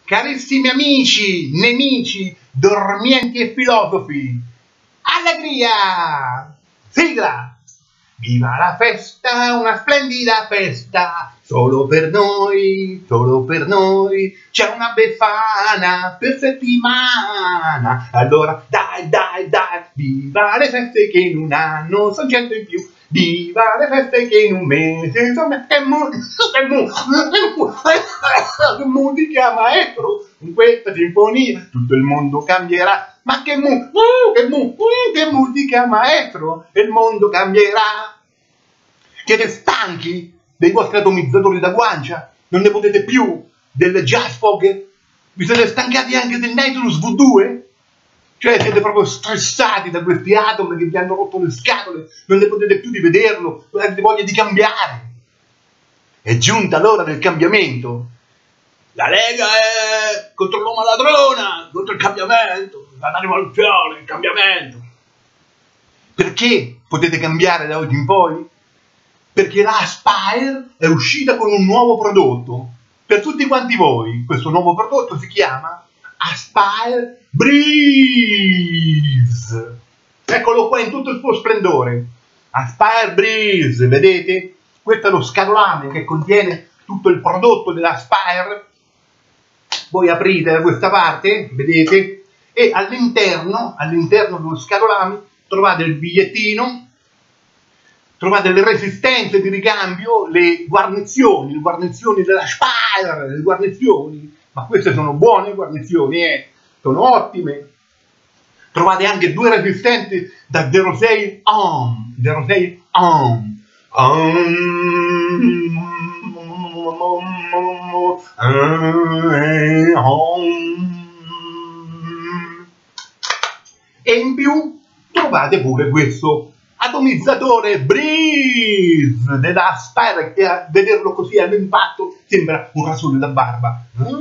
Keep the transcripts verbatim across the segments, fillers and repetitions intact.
Carissimi amici, nemici, dormienti e filosofi, allegria! Sigla! Viva la festa, una splendida festa, solo per noi, solo per noi, c'è una befana per settimana. Allora dai, dai, dai, viva le feste che in un anno sono cento in più. Viva le feste che in un mese sono... Che, mu che, mu che musica, maestro! In questa sinfonia tutto il mondo cambierà. Ma che mu... Uh, che mu... Uh, che musica, maestro! Il mondo cambierà. Siete stanchi dei vostri atomizzatori da guancia? Non ne potete più del Jazzfog? Vi siete stancati anche del Nautilus V due? Cioè siete proprio stressati da questi atomi che vi hanno rotto le scatole, non ne potete più di vederlo, avete voglia di cambiare. È giunta l'ora del cambiamento. La Lega è contro l'uomo ladrona, contro il cambiamento, la rivoluzione, il cambiamento. Perché potete cambiare da oggi in poi? Perché la Aspire è uscita con un nuovo prodotto. Per tutti quanti voi, questo nuovo prodotto si chiama Aspire Breeze. Eccolo qua in tutto il suo splendore. Aspire Breeze, vedete? Questo è lo scatolame che contiene tutto il prodotto dell'Aspire. Voi aprite da questa parte, vedete? E all'interno, all'interno dello scatolame, trovate il bigliettino, trovate le resistenze di ricambio, le guarnizioni, le guarnizioni dell'Aspire, le guarnizioni. Ma queste sono buone guarnizioni, eh? Sono ottime. Trovate anche due resistenti da zero sei ohm, zero sei ohm. E in più trovate pure questo atomizzatore Breeze della Aspire, che a vederlo così all'impatto sembra un rasoio da barba.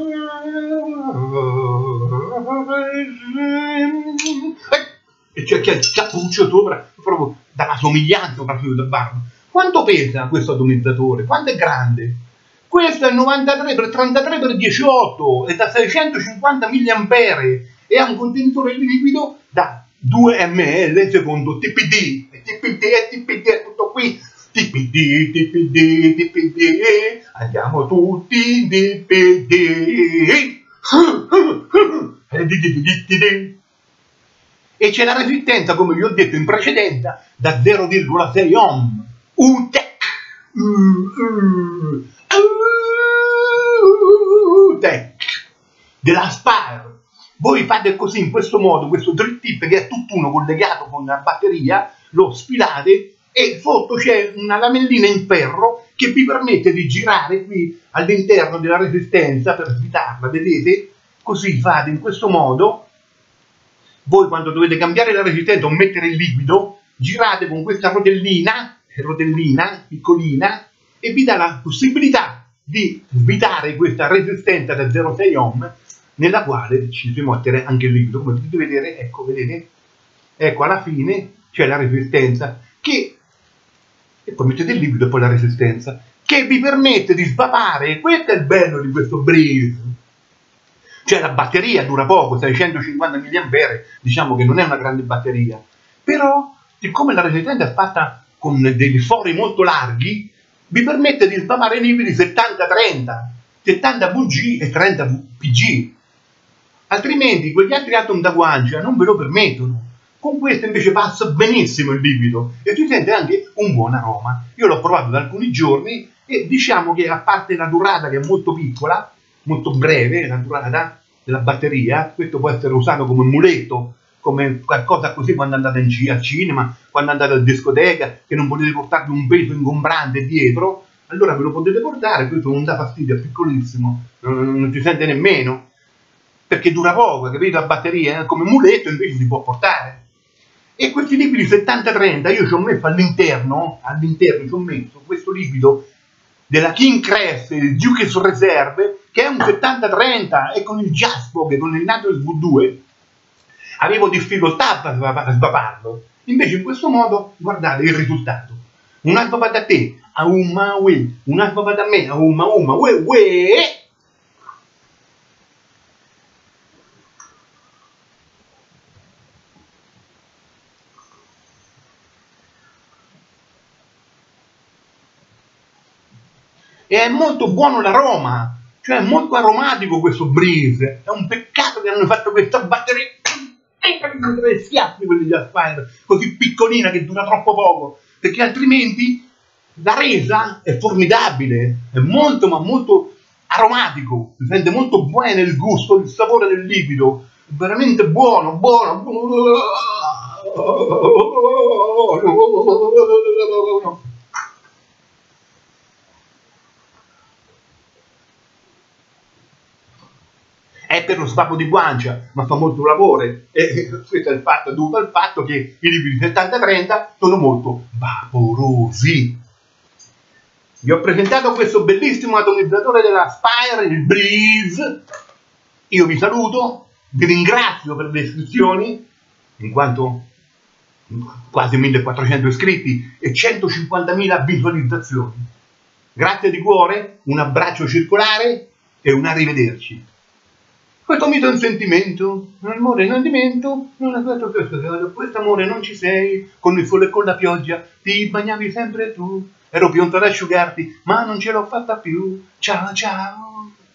E c'è il cappuccio sopra, proprio dalla somiglianza a un rasoio da barba. Quanto pesa questo atomizzatore? Quanto è grande? Questo è novantatré per trentatré per diciotto, è da seicentocinquanta milliampere e ha un contenitore di liquido da due millilitri secondo T P D. T P D e T P D è tutto qui. T P D, T P D, T P D, andiamo tutti in T P D. E c'è la resistenza, come vi ho detto in precedenza, da zero virgola sei ohm. U T E C. U T E C dell'Aspire. Voi fate così, in questo modo, questo drill tip che è tutt'uno collegato con la batteria, lo sfilate e sotto c'è una lamellina in ferro che vi permette di girare qui all'interno della resistenza per svitarla, vedete? Così fate in questo modo. Voi quando dovete cambiare la resistenza o mettere il liquido, girate con questa rotellina, rotellina piccolina, e vi dà la possibilità di svitare questa resistenza da zero virgola sei ohm, nella quale ci si mettere anche il liquido. Come potete vedere, ecco, vedete? Ecco, alla fine c'è la resistenza che, e poi mettete il liquido e poi la resistenza, che vi permette di svapare. Questo è il bello di questo Breeze. Cioè la batteria dura poco, seicentocinquanta milliampere, diciamo che non è una grande batteria, però siccome la resistenza è fatta con dei fori molto larghi, vi permette di svapare liquidi settanta trenta, settanta V G e trenta P G. Altrimenti quegli altri atom da guancia non ve lo permettono. Con questo invece passa benissimo il liquido e si sente anche un buon aroma. Io l'ho provato da alcuni giorni e diciamo che, a parte la durata che è molto piccola, molto breve, la durata della batteria, questo può essere usato come muletto, come qualcosa così quando andate in al cinema, quando andate a discoteca, che non potete portarvi un peso ingombrante dietro, allora ve lo potete portare. Questo non dà fastidio, è piccolissimo, non, non si sente nemmeno, perché dura poco, capito? La batteria, eh? Come muletto invece si può portare. E questi liquidi settanta trenta io ci ho messo all'interno, all'interno ci ho messo questo liquido della King Crest, il Duke's Reserve, che è un settanta trenta, e con il Jazzfog, con il Nautilus V due, avevo difficoltà a svaparlo. Invece in questo modo, guardate il risultato. Un'altra va da te, a umma ue, un'altra va da me, a umma umma ue ue. e è molto buono l'aroma, cioè è molto aromatico questo Breeze. È un peccato che hanno fatto questa batteria tre schiaffi quelli di Aspire, così piccolina che dura troppo poco, perché altrimenti la resa è formidabile, è molto ma molto aromatico, si sente molto bene il gusto, il sapore del liquido, veramente buono, buono, buono. È per lo svapo di guancia, ma fa molto labore, e questo è il fatto, dovuto al fatto che i liquidi settanta trenta sono molto vaporosi. Vi ho presentato questo bellissimo atomizzatore della Aspire, il Breeze. Io vi saluto, vi ringrazio per le iscrizioni, in quanto quasi millequattrocento iscritti e centocinquantamila visualizzazioni. Grazie di cuore, un abbraccio circolare e un arrivederci. Questo mito è un sentimento, l'amore non dimento, non è questo questo, questo amore non ci sei, con il sole e con la pioggia ti bagnavi sempre tu, ero pronto ad asciugarti, ma non ce l'ho fatta più, ciao ciao.